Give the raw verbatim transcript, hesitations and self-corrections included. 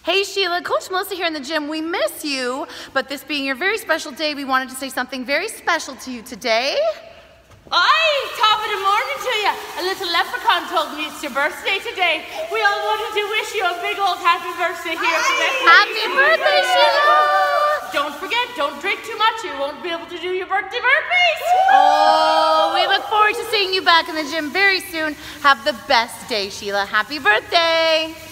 Hey Sheila, Coach Melissa here in the gym. We miss you, but this being your very special day, we wanted to say something very special to you today. Aye, top of the morning to you. A little leprechaun told me it's your birthday today. We all wanted to wish you a big old happy birthday here today. Happy birthday, Sheila! Don't forget, don't drink too much. You won't be able to do your birthday burpees. Oh, we look forward to seeing you back in the gym very soon. Have the best day, Sheila. Happy birthday!